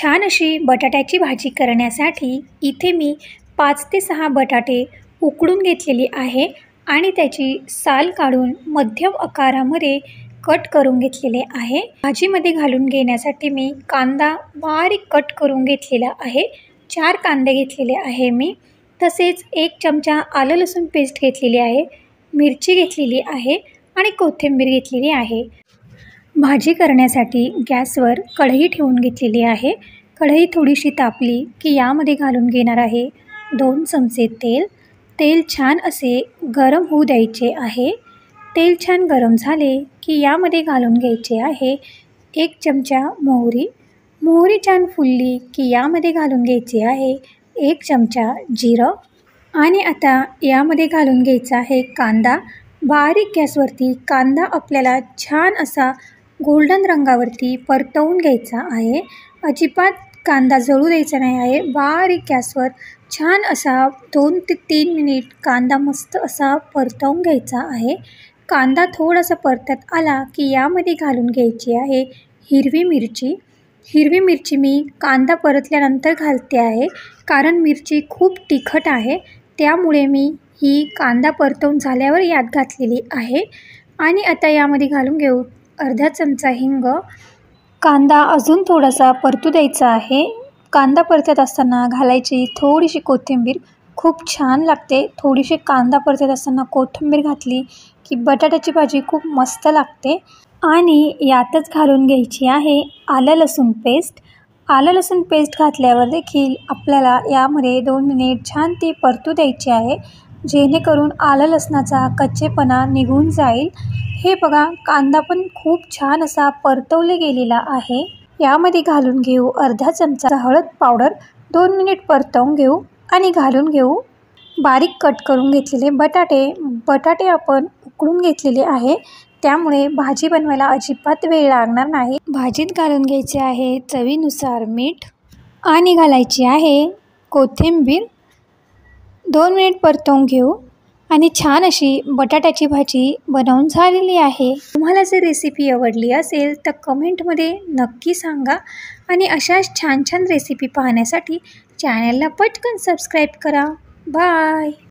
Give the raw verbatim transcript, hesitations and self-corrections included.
छान अशी बटाट्याची भाजी करण्यासाठी इथे मी पाच ते सहा बटाटे उकडून घेतलेली आहे आणि त्याची साल काढून मध्यम आकारामध्ये कट करून घेतलेले आहे। भाजीमध्ये घालून घेण्यासाठी मी कांदा बारीक कट करून घेतलेला आहे। चार कांदे घेतलेले आहे मी। तसेच एक चमचा आलं लसूण पेस्ट घेतलेली आहे, मिरची घेतलेली आहे आणि कोथिंबीर घेतलेली आहे। भाजी करण्यासाठी गॅसवर कढई ठेवून घेतलेली आहे। कढई थोडीशी तापली की यामध्ये घालून घेणार आहे दोन चमचे तेल। तेल छान असे गरम होऊ द्यायचे आहे। तेल छान गरम झाले की यामध्ये घालून घ्यायचे आहे एक चमचा मोहरी। मोहरी छान फुलली की यामध्ये घालून घ्यायचे आहे एक चमचा जिरं आणि आता यामध्ये घालून घ्यायचा आहे कांदा। बारीक गॅसवरती कांदा आपल्याला छान असा गोल्डन रंगावरती परतवून घ्यायचा आहे। अजिबात कांदा जळू द्यायचा नाही आहे। बारीक गॅसवर छान असा दोन ते तीन मिनिट कांदा मस्त असा परतवून घ्यायचा आहे। कांदा थोडासा परतत आला की यामध्ये घालून घ्यायची आहे हिरवी मिरची। हिरवी मिरची मी कांदा परतल्यानंतर घालते आहे, कारण मिरची खूप तिखट आहे, त्यामुळे मी ही कांदा परतवून झाल्यावर यात घातलेली आहे। आणि आता यामध्ये घालून घेऊ अर्धा चमचा हिंग। कांदा अजून थोडासा परतू द्यायचा आहे। कांदा परतत असताना घालायची थोडीशी कोथिंबीर, खूप छान लागते। थोडीशी कांदा परतत असताना कोथिंबीर घातली की बटाट्याची भाजी खूप मस्त लागते। आणि यातच घालून घ्यायची आहे आलं लसूण पेस्ट। आलं लसूण पेस्ट घातल्यावर देखील आपल्याला यामध्ये दोन मिनिट छान ती परतू द्यायची आहे, जेणेकरून आलं लसणाचा कच्चेपणा निघून जाईल। हे बघा, कांदा पण खूप छान असा परतवले गेलेला आहे। यामध्ये घालून घेऊ अर्धा चमचा हळद पावडर। दोन मिनिट परतवून घेऊ आणि घालून घेऊ बारीक कट करून घेतलेले बटाटे। बटाटे आपण उकडून घेतलेले आहे, त्यामुळे भाजी बनवायला अजिबात वेळ लागणार नाही। भाजीत घालून घ्यायचे आहे चवीनुसार मीठ आणि घालायची आहे कोथिंबीर। दोन मिनिट परतवून घेऊ आणि छान अशी बटाट्याची भाजी बनवून झालेली आहे। तुम्हाला जर रेसिपी आवडली असेल तर कमेंटमध्ये नक्की सांगा आणि अशाच छान छान रेसिपी पाहण्यासाठी चॅनलला पटकन सबस्क्राईब करा। बाय।